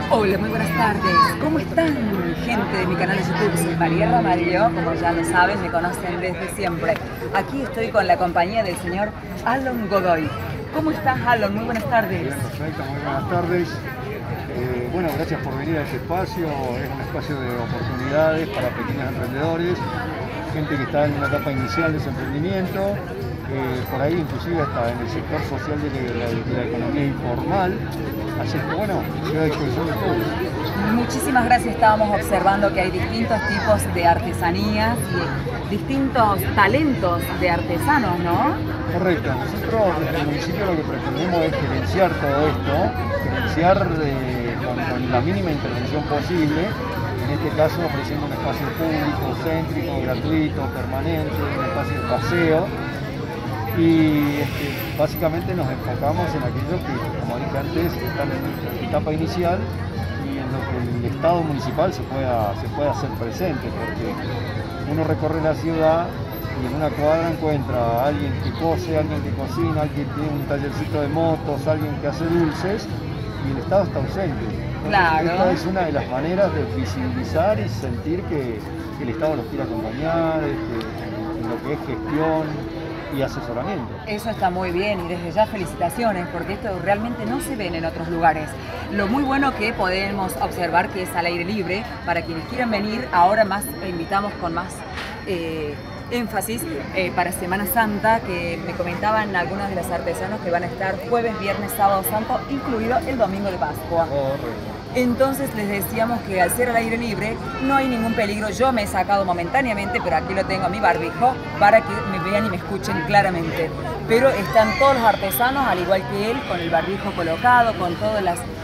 Hola, muy buenas tardes. ¿Cómo están, gente de mi canal de YouTube? Soy María Ramarillo, como ya lo saben, me conocen desde siempre. Aquí estoy con la compañía del señor Alon Godoy. ¿Cómo estás, Alon? Muy buenas tardes. Bien, perfecto, muy buenas tardes. Bueno, gracias por venir a este espacio. Es un espacio de oportunidades para pequeños emprendedores, gente que está en una etapa inicial de su emprendimiento, por ahí inclusive hasta en el sector social de la economía informal. Así que bueno, estoy a disposición de todos. Muchísimas gracias. Estábamos observando que hay distintos tipos de artesanías y distintos talentos de artesanos, ¿no? Correcto. Nosotros desde el municipio lo que pretendemos es gerenciar todo esto, gerenciar con la mínima intervención posible, en este caso ofreciendo un espacio público, céntrico, gratuito, permanente, un espacio de paseo. Y básicamente nos enfocamos en aquellos que, como dije antes, están en etapa inicial y en lo que el Estado municipal se pueda hacer presente, porque uno recorre la ciudad y en una cuadra encuentra a alguien que cose, alguien que cocina, alguien que tiene un tallercito de motos, alguien que hace dulces, y el Estado está ausente. Entonces, claro. Esta es una de las maneras de visibilizar y sentir que el Estado nos quiere acompañar en lo que es gestión y asesoramiento. Eso está muy bien y desde ya felicitaciones, porque esto realmente no se ven en otros lugares. Lo muy bueno que podemos observar que es al aire libre, para quienes quieran venir, ahora más invitamos con más énfasis para Semana Santa, que me comentaban algunos de los artesanos que van a estar jueves, viernes, sábado santo, incluido el domingo de Pascua. Entonces les decíamos que al ser al aire libre no hay ningún peligro. Yo me he sacado momentáneamente, pero aquí lo tengo a mi barbijo para que me vean y me escuchen claramente. Pero están todos los artesanos, al igual que él, con el barbijo colocado, con todos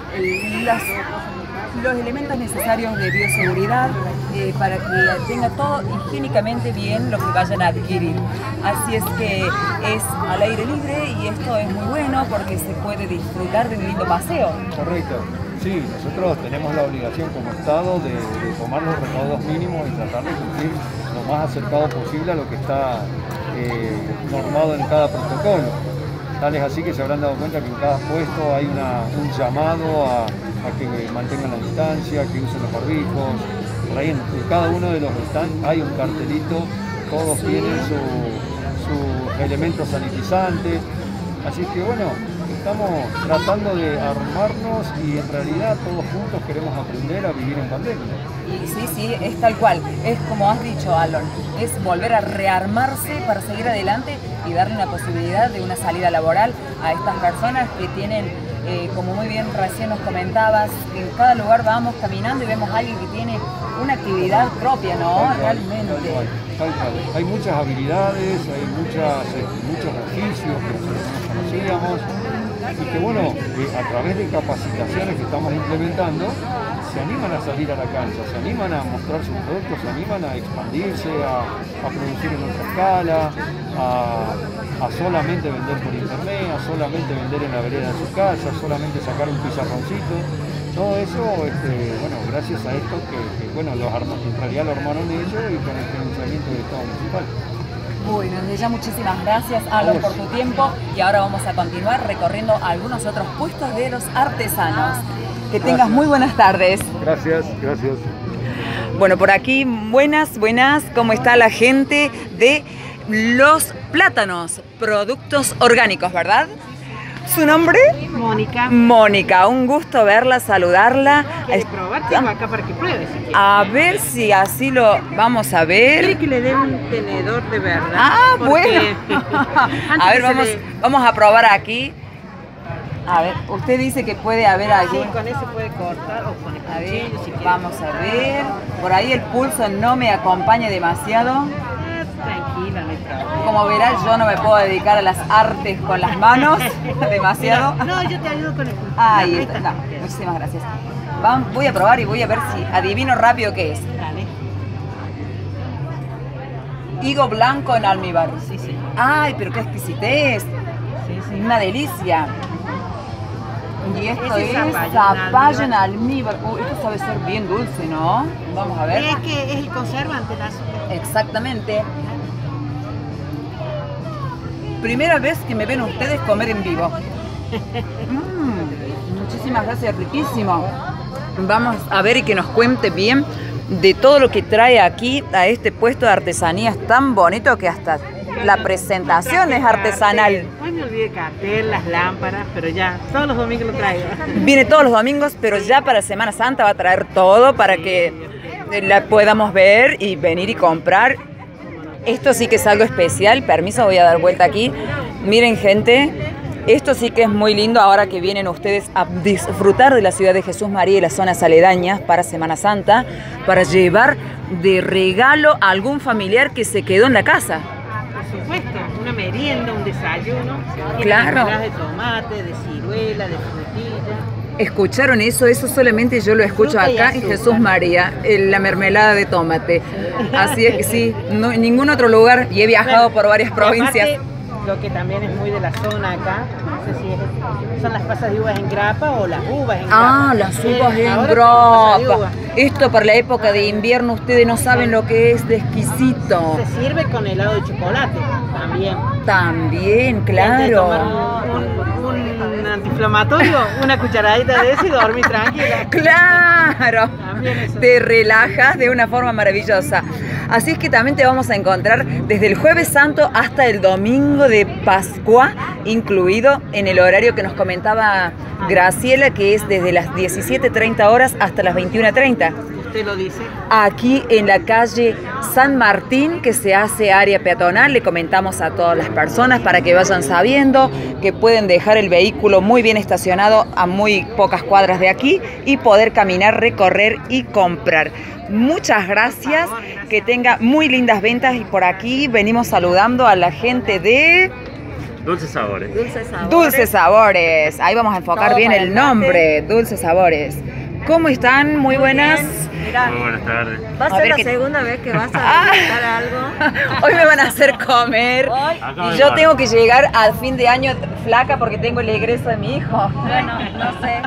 los elementos necesarios de bioseguridad para que tenga todo higiénicamente bien lo que vayan a adquirir. Así es que es al aire libre y esto es muy bueno porque se puede disfrutar de un lindo paseo. Correcto. Sí, nosotros tenemos la obligación como Estado de tomar los recaudos mínimos y tratar de cumplir lo más acercado posible a lo que está normado en cada protocolo. Tal es así que se habrán dado cuenta que en cada puesto hay un llamado a que mantengan la distancia, que usen los barbijos. Por ahí en cada uno de los stands hay un cartelito, todos tienen sus elementos sanitizantes. Así que bueno, estamos tratando de armarnos y en realidad todos juntos queremos aprender a vivir en pandemia. Y sí, es tal cual. Es como has dicho, Alon, es volver a rearmarse para seguir adelante y darle una posibilidad de una salida laboral a estas personas que tienen, como muy bien recién nos comentabas, que en cada lugar vamos caminando y vemos a alguien que tiene una actividad propia, ¿no? Realmente. Tal cual. Hay muchas habilidades, hay muchos oficios que nosotros no conocíamos y que bueno, a través de capacitaciones que estamos implementando, se animan a salir a la cancha, se animan a mostrar sus productos, se animan a expandirse, a producir en otra escala, a solamente vender por internet, a solamente vender en la vereda de su casa, solamente sacar un pizarroncito. Todo eso, bueno, gracias a esto que bueno, en realidad lo armaron ellos y con el financiamiento del Estado municipal. Bueno, desde ya muchísimas gracias, Alon, por tu tiempo y ahora vamos a continuar recorriendo algunos otros puestos de los artesanos. Que tengas muy buenas tardes. Gracias, gracias. Bueno, por aquí, buenas, ¿cómo está la gente de Los Plátanos? Productos orgánicos, ¿verdad? ¿Su nombre? Mónica. Mónica, un gusto verla, saludarla. ¿Quieres probar? Tengo acá para que pruebes. Si a ver si así lo vamos a ver. ¿Quiere que le dé un tenedor de verdad? Ah, porque bueno. A ver, vamos a probar aquí. A ver, usted dice que puede haber allí. Sí, con eso puede cortar o con el A ver, cuchillo si quiere. vamos a ver. Por ahí el pulso no me acompaña demasiado. Tranquila, no hay problema. Como verás, yo no me puedo dedicar a las artes con las manos demasiado. No, yo te ayudo con el cuchillo. Ahí está. No, muchísimas gracias. Voy a probar y voy a ver si adivino rápido qué es. Dale. Higo blanco en almíbar. Sí, sí. Ay, pero qué exquisitez. Sí, sí. Una delicia. Y esto Ese es zapallo en almíbar. Esto sabe ser bien dulce, ¿no? Vamos a ver. Es que es el conservante, el azúcar. Exactamente. Primera vez que me ven ustedes comer en vivo. Muchísimas gracias, riquísimo. Vamos a ver y que nos cuente bien de todo lo que trae aquí a este puesto de artesanías tan bonito que hasta la presentación es artesanal. Hoy me olvidé cartel, las lámparas, pero ya, todos los domingos lo traigo. Viene todos los domingos, pero ya para Semana Santa va a traer todo para que la podamos ver y venir y comprar. Esto sí que es algo especial. Permiso, voy a dar vuelta aquí. Miren, gente, esto sí que es muy lindo ahora que vienen ustedes a disfrutar de la ciudad de Jesús María y las zonas aledañas para Semana Santa, para llevar de regalo a algún familiar que se quedó en la casa. Por supuesto, una merienda, un desayuno. Claro. De tomate, de ciruela, de frutilla. ¿Escucharon eso? Eso solamente yo lo escucho acá en Jesús María, la mermelada de tomate. Así es que sí, no, en ningún otro lugar, y he viajado por varias provincias. Aparte, lo que también es muy de la zona acá, no sé si son las pasas de uvas en grapa o las uvas en grapa. Ah, las uvas en ahora grapa. Esto para la época de invierno, ustedes no saben lo que es de exquisito. Se sirve con helado de chocolate también. También, Antes de tomar claro. un antiinflamatorio, una cucharadita de eso y dormir tranquila. Claro, También eso. te relajas de una forma maravillosa. Así es que también te vamos a encontrar desde el Jueves Santo hasta el domingo de Pascua, incluido en el horario que nos comentaba Graciela, que es desde las 17:30 horas hasta las 21:30. Usted lo dice. Aquí en la calle San Martín, que se hace área peatonal, le comentamos a todas las personas para que vayan sabiendo que pueden dejar el vehículo muy bien estacionado a muy pocas cuadras de aquí y poder caminar, recorrer y comprar. Muchas gracias, que tenga muy lindas ventas y por aquí venimos saludando a la gente de Dulces Sabores. Dulces Sabores. Ahí vamos a enfocar bien el nombre, Dulces Sabores. ¿Cómo están? Muy buenas. Muy buenas tardes. Va a A ser ver la qué- segunda vez que vas a visitar algo. Hoy me van a hacer comer Acá y yo me tengo van. que llegar al fin de año flaca porque tengo el egreso de mi hijo. Bueno, no sé.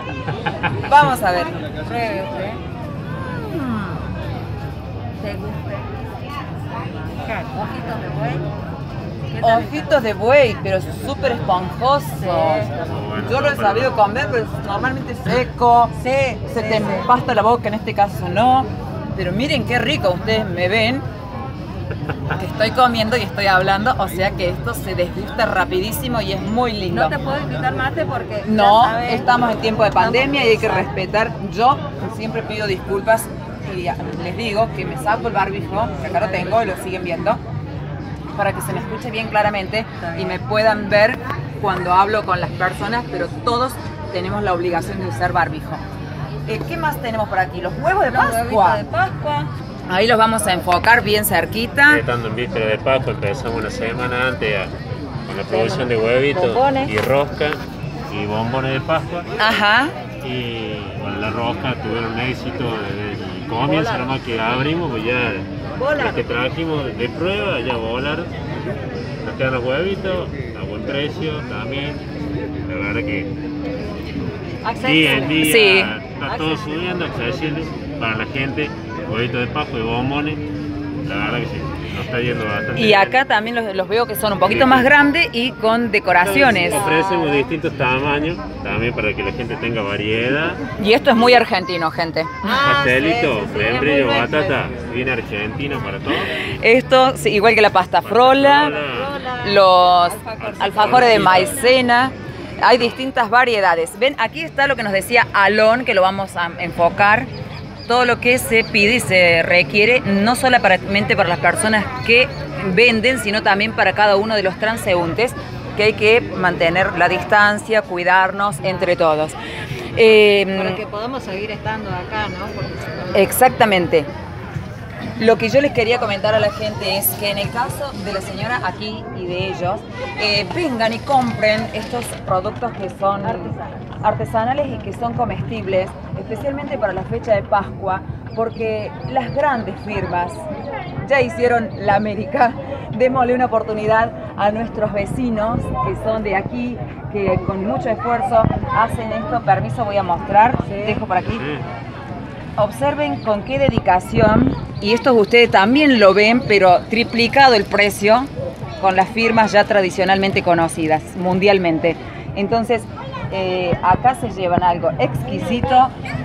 Vamos a ver. Pruebe usted. ¿Te gusta? Ojitos de buey. ¿Qué tal? Ojitos de buey, pero súper esponjosos. bueno, Yo lo he pero- sabido comer, pero es normalmente seco. Se te empasta la boca, en este caso no. Pero miren qué rico, ustedes me ven que estoy comiendo y estoy hablando, o sea que esto se desgusta rapidísimo y es muy lindo. No te puedo invitar mate porque No, ya sabes, estamos en tiempo de pandemia y hay que Exacto. respetar. Yo siempre pido disculpas y les digo que me saco el barbijo, que acá lo tengo y lo siguen viendo, para que se me escuche bien claramente y me puedan ver cuando hablo con las personas, pero todos tenemos la obligación de usar barbijo. ¿Qué más tenemos por aquí? Los huevos de los huevitos Pascua. de Pascua. Ahí los vamos a enfocar bien cerquita. Estando en víspera de Pascua, empezamos una semana antes con la producción de huevitos Bombones. y rosca y bombones de Pascua. Ajá. Y bueno, la rosca tuvieron éxito desde el comienzo, nada más que abrimos, pues ya los que trajimos de prueba ya volaron. Nos quedan los huevitos a buen precio también. La verdad que día en día Sí. está todo subiendo, accesible para la gente. Huevitos de Pascua y bombones, la verdad que sí, nos está yendo bastante Y bien. acá también los veo que son un poquito más grandes y con decoraciones. Ofrecemos distintos tamaños, también para que la gente tenga variedad. Y esto es muy argentino, gente. Pastelito, sí, membrillo, muy bien. batata, bien argentino para todos. Esto, sí, igual que la pasta frola, los alfajores de maicena. Hay distintas variedades. Ven, aquí está lo que nos decía Alon, que lo vamos a enfocar. Todo lo que se pide y se requiere, no solamente para las personas que venden, sino también para cada uno de los transeúntes, que hay que mantener la distancia, cuidarnos entre todos. Para que podamos seguir estando acá, ¿no? Porque Exactamente. Lo que yo les quería comentar a la gente es que en el caso de la señora aquí y de ellos, vengan y compren estos productos que son artesanales y que son comestibles, especialmente para la fecha de Pascua, porque las grandes firmas ya hicieron la América. Démosle una oportunidad a nuestros vecinos que son de aquí, que con mucho esfuerzo hacen esto. Permiso, voy a mostrar, dejo por aquí. Sí. Observen con qué dedicación, y esto ustedes también lo ven, pero triplicado el precio con las firmas ya tradicionalmente conocidas mundialmente. Entonces, acá se llevan algo exquisito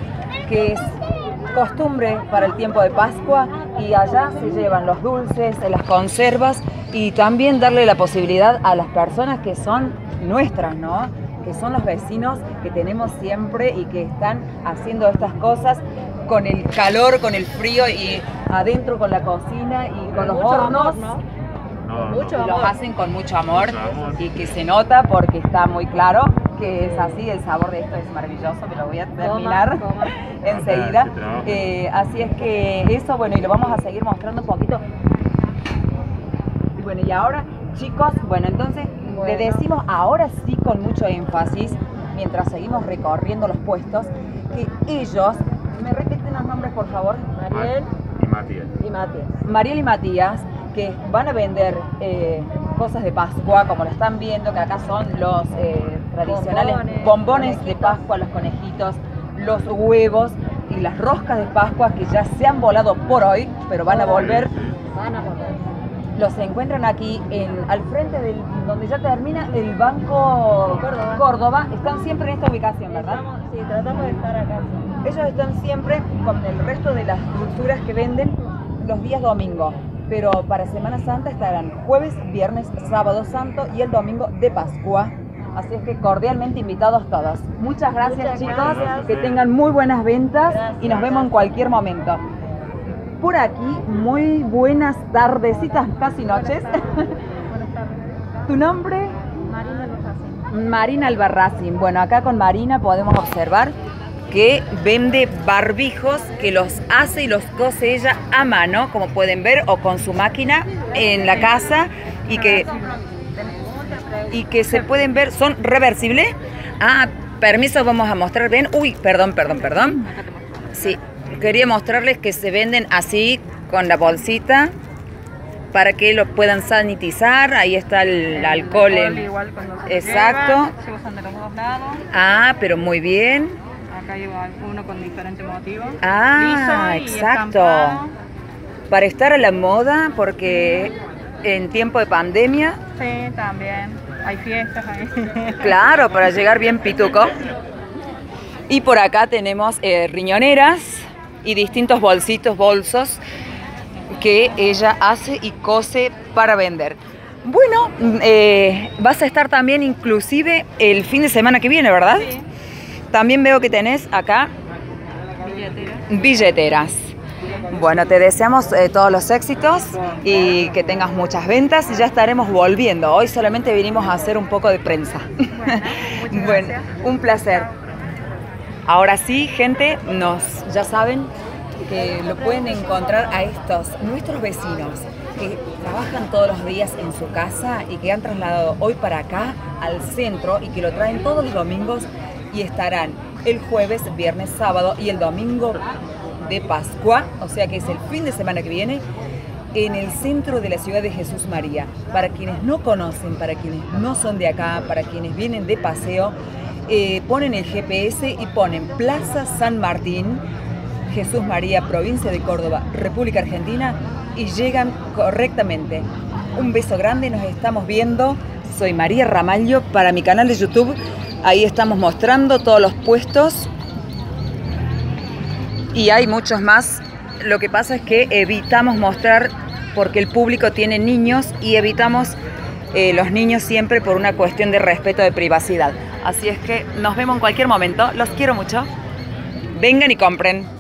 que es costumbre para el tiempo de Pascua, y allá se llevan los dulces, las conservas, y también darle la posibilidad a las personas que son nuestras, ¿no? Que son los vecinos que tenemos siempre y que están haciendo estas cosas con el calor, con el frío y adentro con la cocina y con los hornos. Y los hacen con mucho amor y que se nota porque está muy claro que es así. El sabor de esto es maravilloso, me lo voy a terminar enseguida. Así es que eso, bueno, y lo vamos a seguir mostrando un poquito. Y bueno, y ahora, chicos, bueno, entonces le decimos ahora sí con mucho énfasis, mientras seguimos recorriendo los puestos, que ellos, ¿me repiten los nombres por favor? Mariel y Matías. Mariel y Matías, que van a vender cosas de Pascua, como lo están viendo, que acá son los tradicionales bombones de Pascua, los conejitos, los huevos y las roscas de Pascua que ya se han volado por hoy, pero van a volver. Los encuentran aquí al frente donde ya termina el Banco Córdoba. Están siempre en esta ubicación, ¿verdad? Sí, tratamos de estar acá. Ellos están siempre con el resto de las dulzuras que venden los días domingo, pero para Semana Santa estarán jueves, viernes, sábado santo y el domingo de Pascua. Así es que cordialmente invitados todos. Muchas gracias, chicos, gracias. que tengan muy buenas ventas y nos vemos en cualquier momento. Por aquí, muy buenas tardecitas, casi noches. Buenas tardes. ¿Tu nombre? Marina Albarracín. Marina Albarracín. Bueno, acá con Marina podemos observar que vende barbijos, que los hace y los cose ella a mano, como pueden ver, o con su máquina en la casa, y que se pueden ver, son reversibles. Ah, permiso, vamos a mostrar bien. Uy, perdón. Sí, quería mostrarles que se venden así, con la bolsita, para que lo puedan sanitizar. Ahí está el alcohol. Igual cuando se exacto. se usan de los dos lados. Ah, pero muy bien. Acá lleva uno con diferentes motivos. Ah, liso y exacto. estampado. Para estar a la moda, porque en tiempo de pandemia, Sí, también. Hay fiestas ahí. claro, para llegar bien pituco. Y por acá tenemos riñoneras y distintos bolsos que ella hace y cose para vender. Bueno, vas a estar también inclusive el fin de semana que viene, ¿verdad? Sí. También veo que tenés acá billeteras. Bueno, te deseamos todos los éxitos y que tengas muchas ventas. Ya estaremos volviendo. Hoy solamente vinimos a hacer un poco de prensa. Bueno, un placer. Ahora sí, gente, ya saben que lo pueden encontrar a nuestros vecinos que trabajan todos los días en su casa y que han trasladado hoy para acá al centro y que lo traen todos los domingos y estarán el jueves, viernes, sábado y el domingo de Pascua, o sea que es el fin de semana que viene, en el centro de la ciudad de Jesús María. Para quienes no conocen, para quienes no son de acá, para quienes vienen de paseo, ponen el GPS y ponen Plaza San Martín, Jesús María, provincia de Córdoba, República Argentina, y llegan correctamente. Un beso grande, nos estamos viendo. Soy María Ramallo para mi canal de YouTube. Ahí estamos mostrando todos los puestos y hay muchos más. Lo que pasa es que evitamos mostrar porque el público tiene niños y evitamos los niños siempre por una cuestión de respeto de privacidad. Así es que nos vemos en cualquier momento. Los quiero mucho. Vengan y compren.